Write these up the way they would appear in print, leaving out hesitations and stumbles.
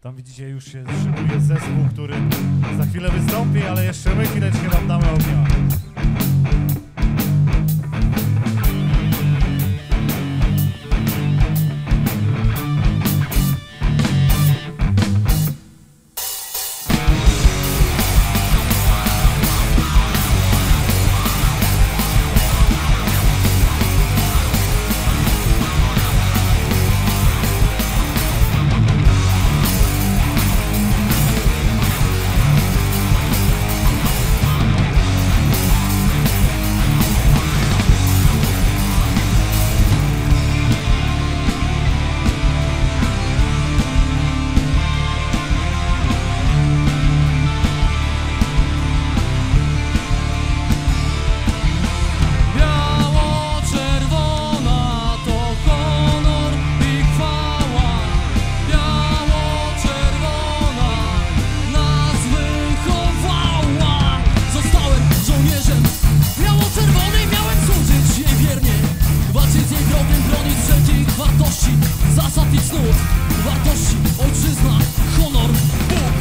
Tam widzicie, już się szykuje zespół, który za chwilę wystąpi, ale jeszcze my chwileczkę wam damy ognia. Zasad i cnót, wartości, ojczyzna, honor, Bóg.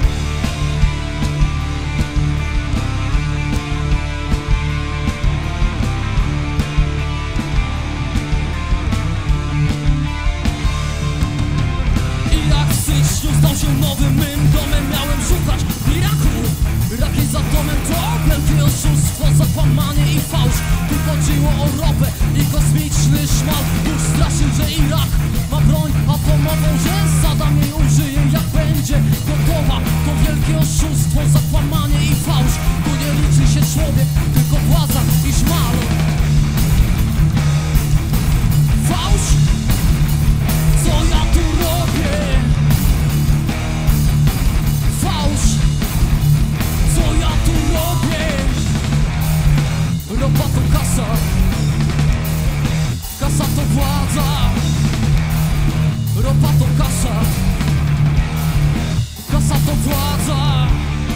Irak w styczniu stał się nowym mym domem. Miałem szukać w Iraku, rakiet za domem. To wielkie oszustwo, zakłamanie i fałsz. Tu chodziło o ropę i kosmiczny szmal. Już straszył, że Irak ma broń atomową, że Saddam jej użyje, jak będzie gotowa. To wielkie oszustwo, zakłamanie i fałsz. Tu nie liczy się człowiek, tylko władza i szmal. Fałsz? Co ja tu robię? Fałsz? Co ja tu robię? Ropa to kasa, kasa to władza. Ropa to kasa, kasa to władza.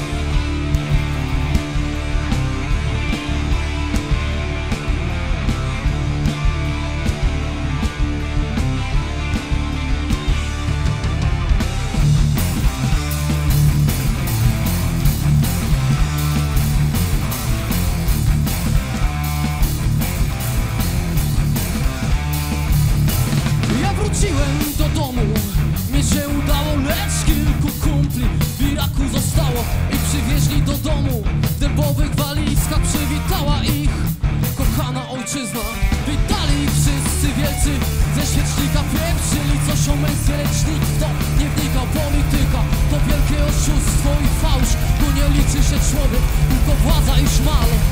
Wróciłem do domu, mi się udało, lecz kilku kumpli w Iraku zostało i przywieźli do domu. W dębowych walizkach przywitała ich kochana ojczyzna. Witali ich wszyscy wielcy, ze świecznika pieprzyli coś o męstwie, lecz nikt w to nie wnikał. Polityka to wielkie oszustwo i fałsz. Tu nie liczy się człowiek, tylko władza i szmal.